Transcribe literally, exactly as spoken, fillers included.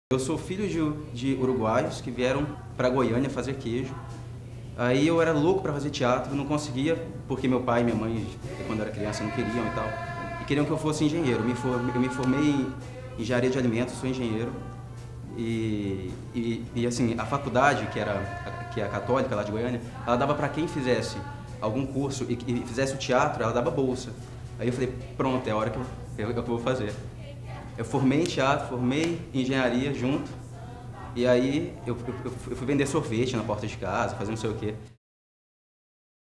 Eu sou filho de, de uruguaios que vieram para Goiânia fazer queijo. Aí eu era louco para fazer teatro, não conseguia, porque meu pai e minha mãe, quando eu era criança, não queriam e tal. E queriam que eu fosse engenheiro. Eu me formei, eu me formei em engenharia de alimentos, sou engenheiro. E, e, e assim, a faculdade, que, era, que é a católica lá de Goiânia, ela dava para quem fizesse algum curso e, e fizesse o teatro, ela dava bolsa. Aí eu falei, pronto, é a hora que eu, eu, eu vou fazer. Eu formei em teatro, formei em engenharia junto, e aí eu, eu, eu fui vender sorvete na porta de casa, fazer não sei o quê.